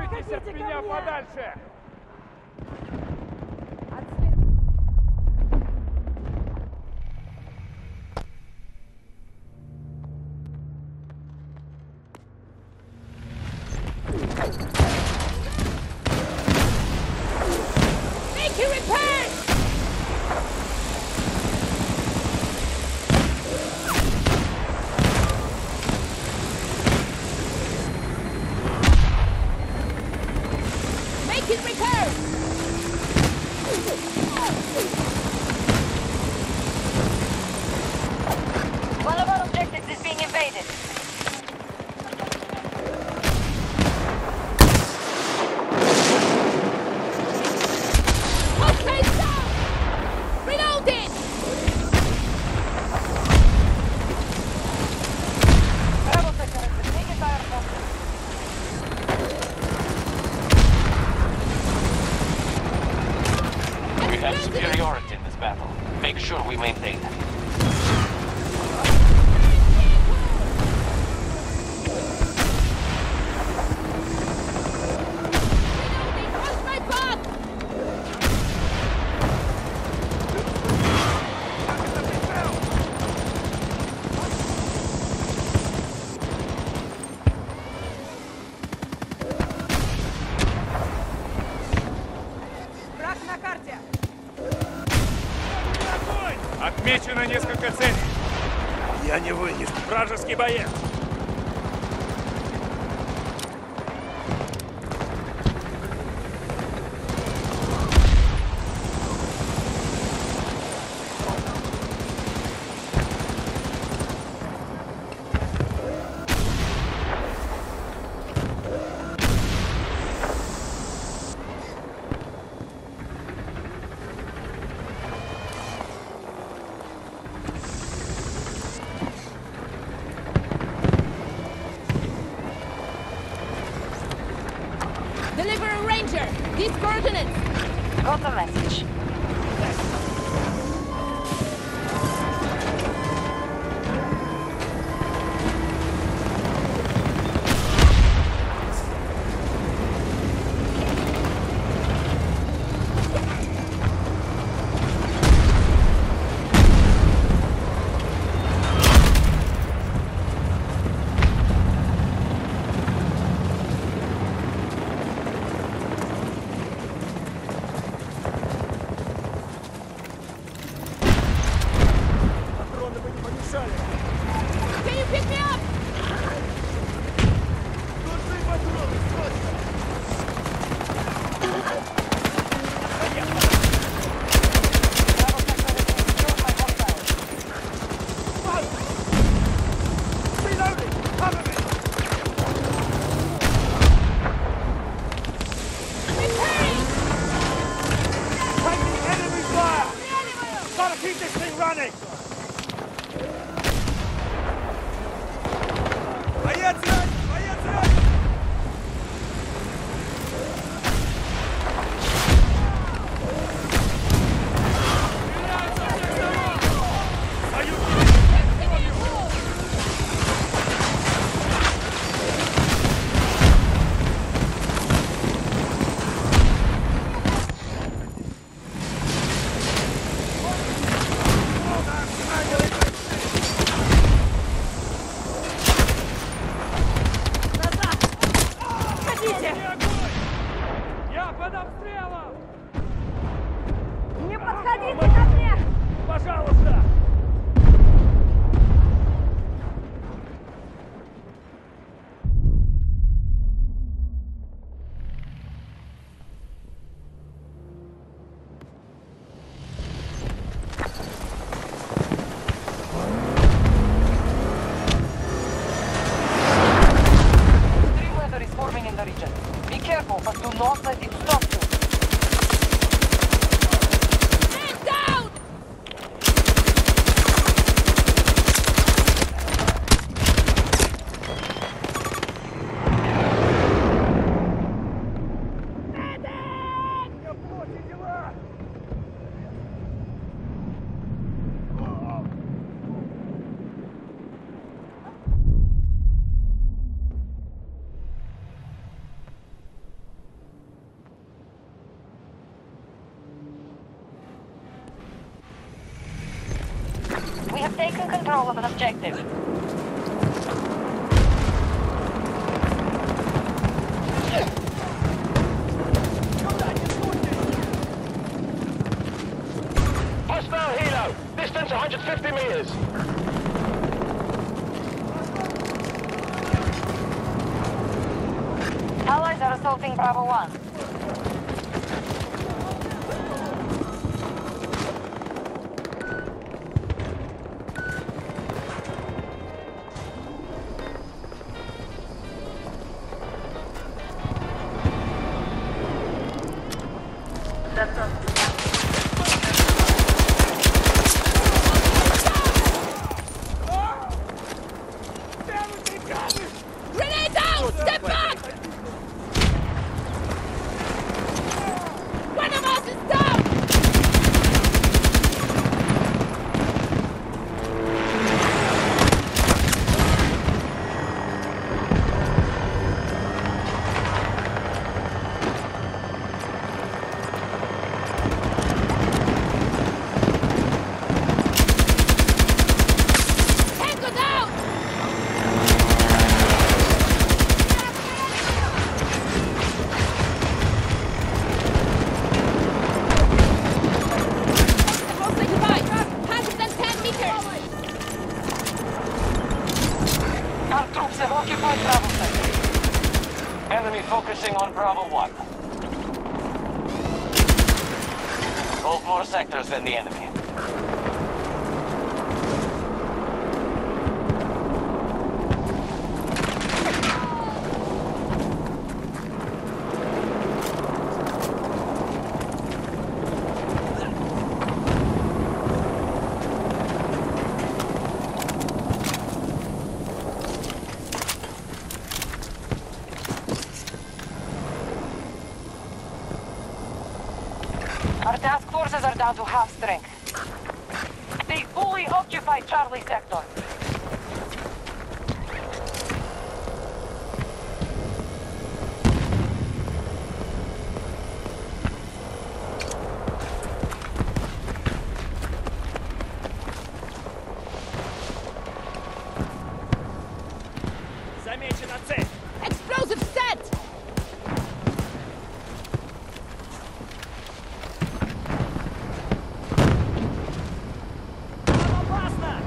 Держитесь от меня подальше! Superiority in this battle. Make sure we maintain it. Отмечено несколько целей. Я не вынес. Вражеский боец. Deliver a ranger! These coordinates! Got the message. Can you pick me up? Gotta keep this thing running! Боец ранен! Боец ранен! control of an objective. Hostile helo. Distance 150 meters. Allies are assaulting Bravo 1. Grenade out! Step back! One of us is down! Tango down! Close 95! 110 meters! Our troops have occupied Bravo sector. Enemy focusing on Bravo 1. Hold more sectors than the enemy. Our task forces are down to half strength. They fully occupy Charlie sector. Замечена цель. Explosive set! Опасно!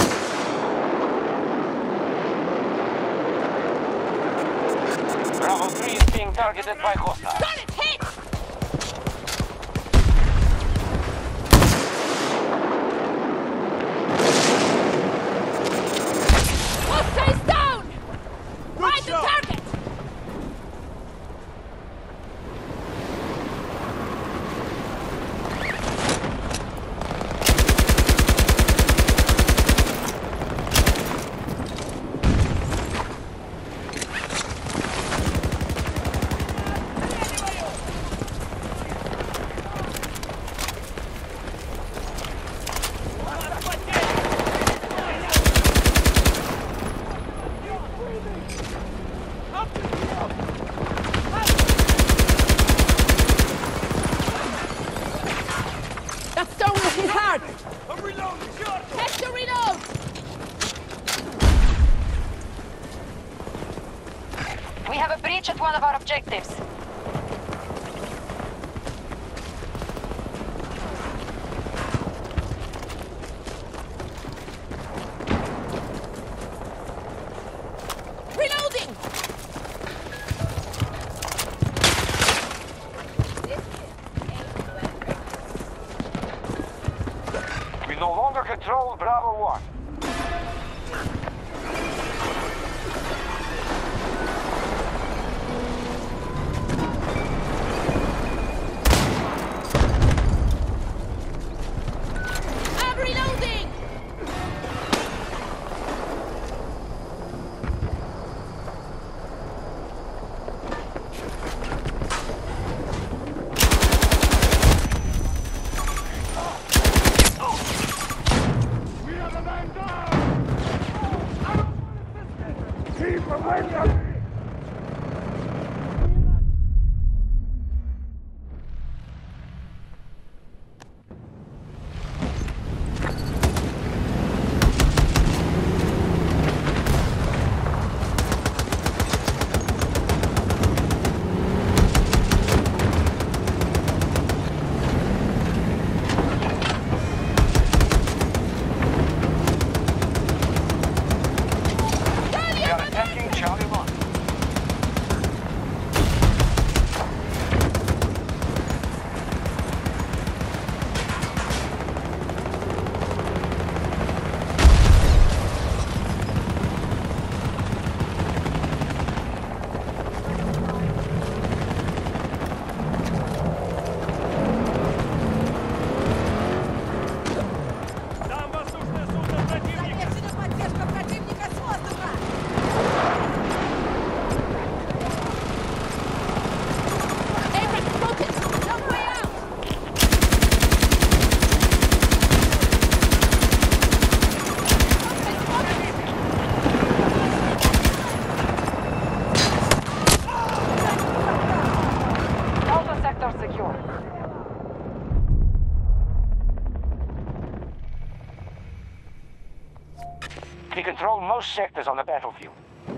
Bravo 3 is being targeted by hostiles. Got it! Hit! Hostiles down! Find the target! That stone will hit hard! I'm reloading! Sure! Catch the reload! We have a breach at one of our objectives. Reloading! We no longer control Bravo 1. I'm reloading! We have a man down! Keep away from me! All sectors on the battlefield.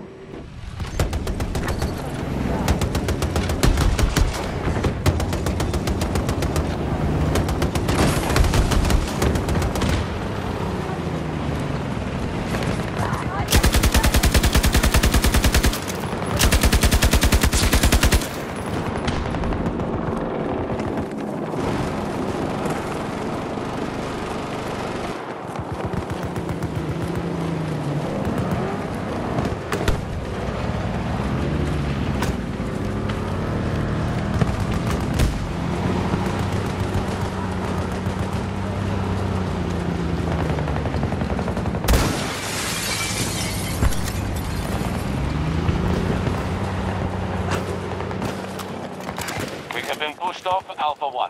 Been pushed off Alpha 1.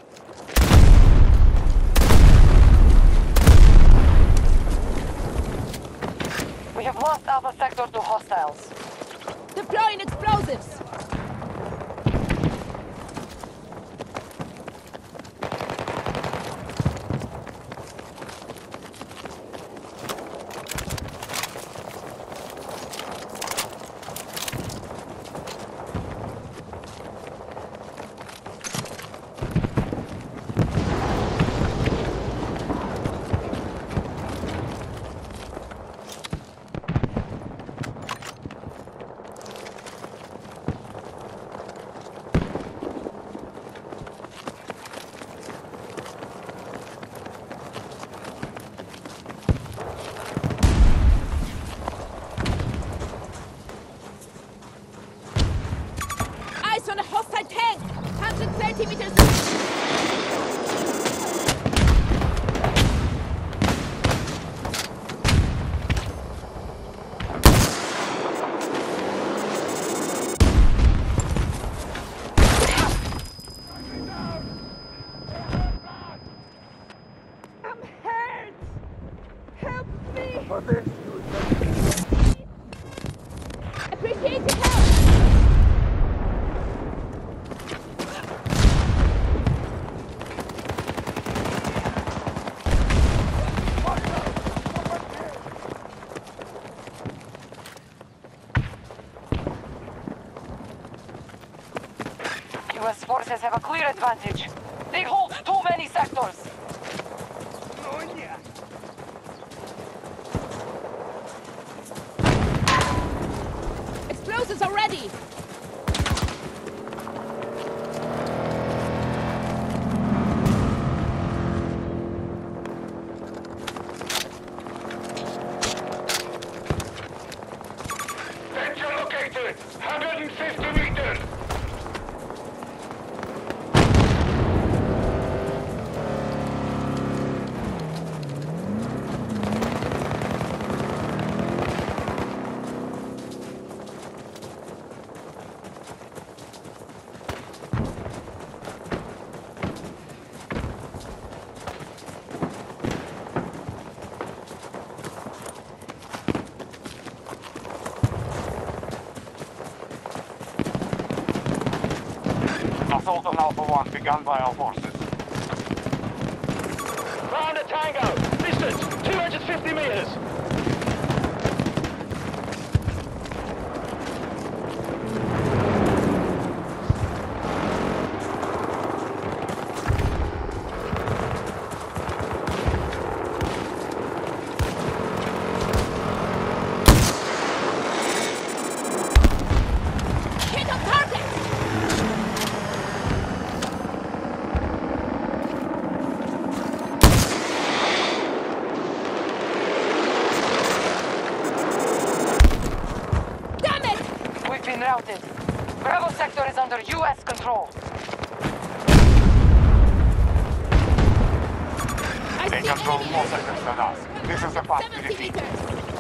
We have lost Alpha Sector to hostiles. Deploying explosives! On a hostile tank! 130 meters! I'm hurt! Help me! Appreciate your help! US forces have a clear advantage. They hold too many sectors. Explosives are ready! Sector located! 150 meters! Assault on Alpha 1 begun by our forces. Round a Tango! Distance 250 meters! Hit on target! Damn it! We've been routed. Bravo sector is under US control. I They see control enemy more aircraft. sectors than us. This is the path to 70 defeat. meters!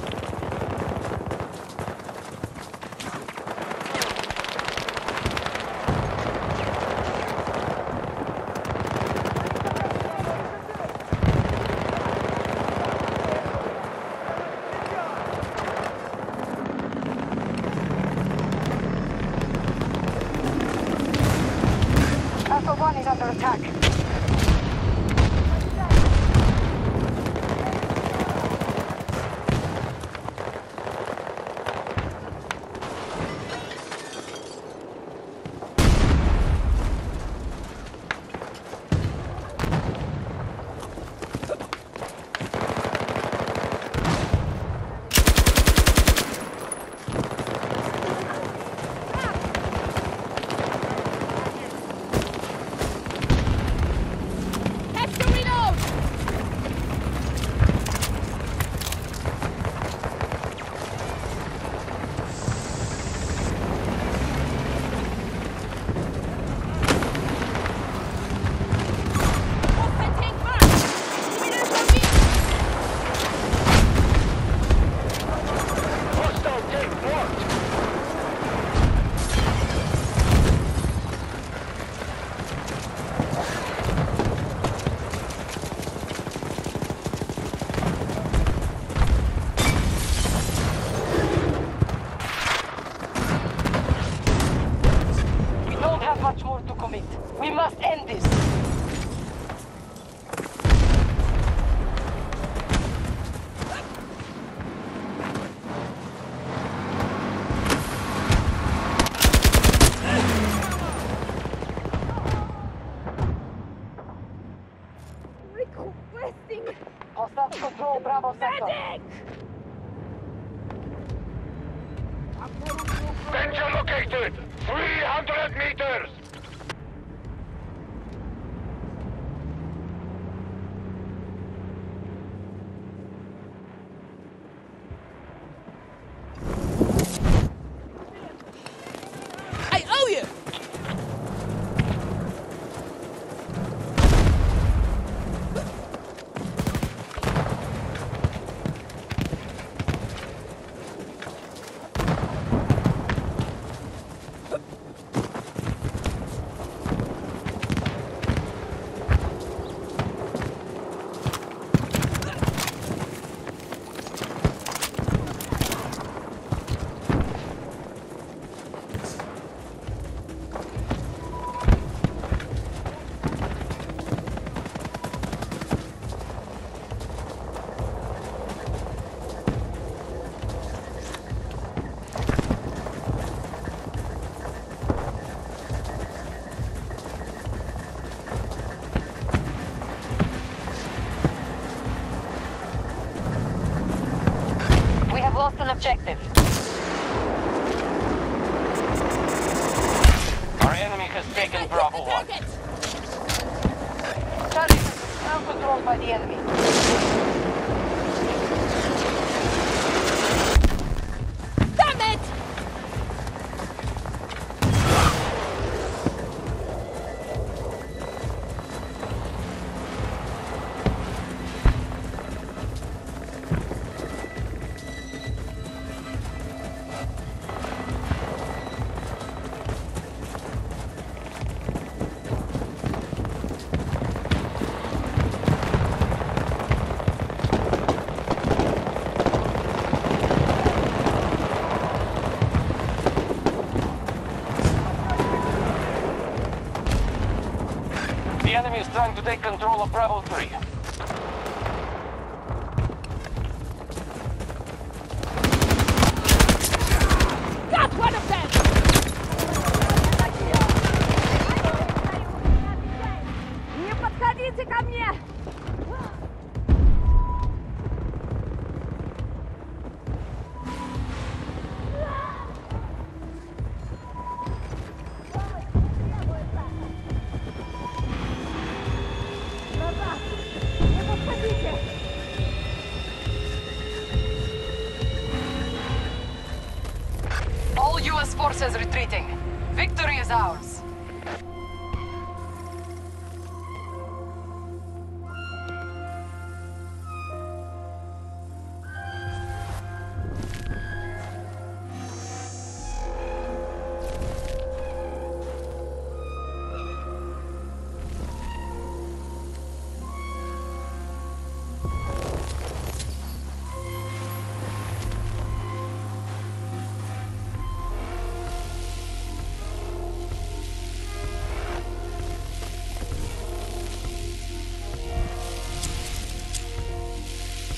Alpha 1 is under attack. Bravo sector. Medic! Danger located! 300 meters! I owe you! We have lost an objective. Our enemy has taken Bravo 1. Target! Charlie is now controlled by the enemy. Damn it! The enemy is trying to take control of Bravo 3. Got one of them! Не подходите ко мне! Назад! Не подходите! All U.S. forces retreating. Victory is ours.